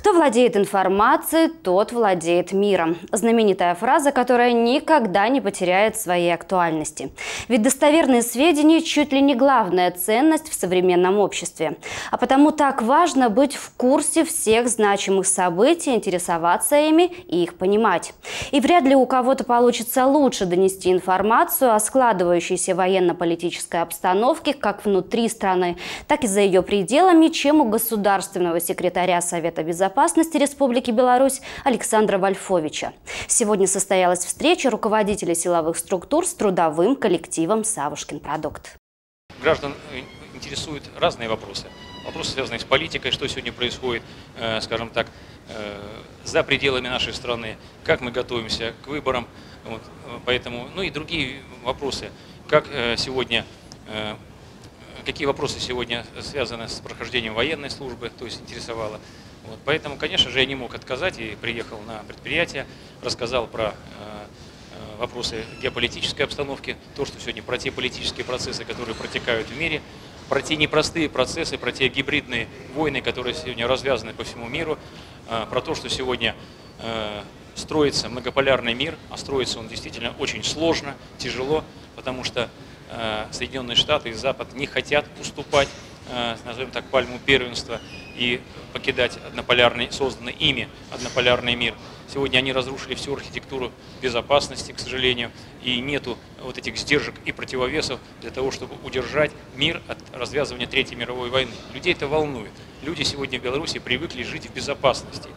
Кто владеет информацией, тот владеет миром. Знаменитая фраза, которая никогда не потеряет своей актуальности. Ведь достоверные сведения чуть ли не главная ценность в современном обществе. А потому так важно быть в курсе всех значимых событий, интересоваться ими и их понимать. И вряд ли у кого-то получится лучше донести информацию о складывающейся военно-политической обстановке как внутри страны, так и за ее пределами, чем у государственного секретаря Совета безопасности Республики Беларусь Александра Вольфовича. Сегодня состоялась встреча руководителей силовых структур с трудовым коллективом «Савушкин продукт». Граждан интересуют разные вопросы. Вопросы, связанные с политикой, что сегодня происходит, скажем так, за пределами нашей страны, как мы готовимся к выборам, вот, поэтому, ну и другие вопросы, как сегодня, какие вопросы сегодня связаны с прохождением военной службы, то есть интересовало. Вот, поэтому, конечно же, я не мог отказать и приехал на предприятие, рассказал про вопросы геополитической обстановки, то, что сегодня про те политические процессы, которые протекают в мире, про те непростые процессы, про те гибридные войны, которые сегодня развязаны по всему миру, про то, что сегодня строится многополярный мир, а строится он действительно очень сложно, тяжело, потому что Соединенные Штаты и Запад не хотят уступать, назовем так, пальму первенства и покидать однополярный, созданный ими однополярный мир. Сегодня они разрушили всю архитектуру безопасности, к сожалению, и нету вот этих сдержек и противовесов для того, чтобы удержать мир от развязывания Третьей мировой войны. Людей это волнует. Люди сегодня в Беларуси привыкли жить в безопасности.